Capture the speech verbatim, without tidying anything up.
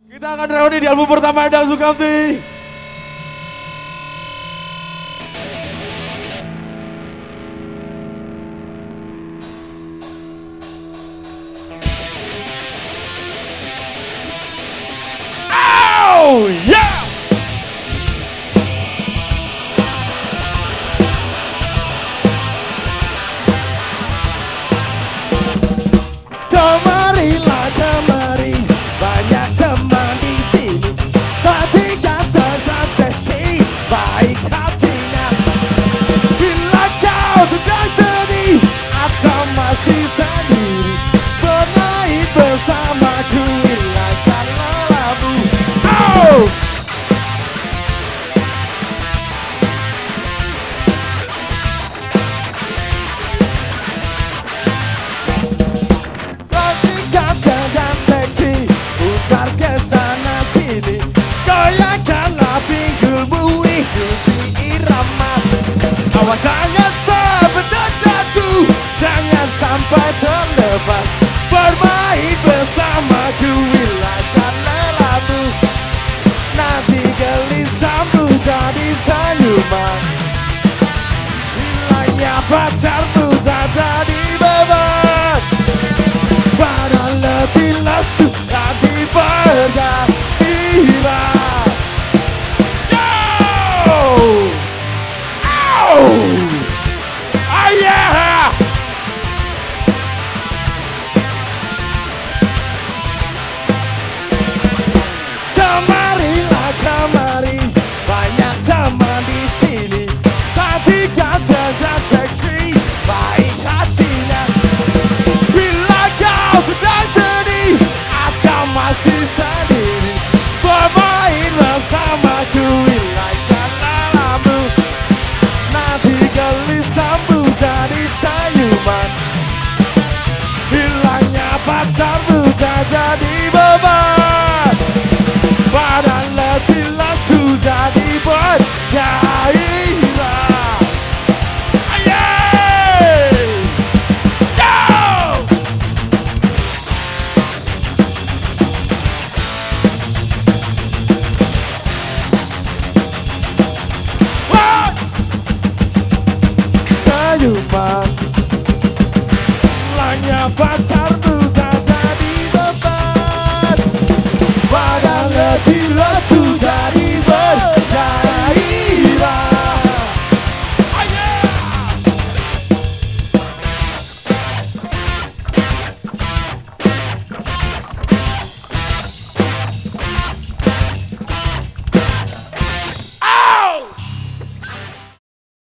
Kita akan reuni di album pertama Endang Sukamti. Oh yeah! Kemarilah kemari, banyak teman di sini. Tapi ganteng dan seksi, baik hatinya. Bila kau sedang sedih atau masih sendiri, bermain bersamaku, hilangkan lelahmu. Oh! Ke sana sini, goyangkanlah pinggulmu, ikuti irama. Awas jangan sampai jatuh, jangan sampai terlepas. Bermain bersamaku, hilangkan lelahmu. Nanti gelisahmu jadi senyuman, hilangnya pacarmu tak jadi beban. Badan lebih lesu, hati bergembira. Yo! Oh! Oh yeah! Kemarilah kemari, banyak teman di sini. Cantik ganteng dan seksi, baik hatinya. Bila kau sedang sedih atau masih sendiri, bermain bersamaku, hilangkan lelahmu. Nanti gelisahmu jadi senyuman, hilangnya pacarmu tak jadi beban. Badan letih lesu jadi bergairah. Senyuman, hilangnya pacarmu tak jadi beban. Badan letih lesu jadi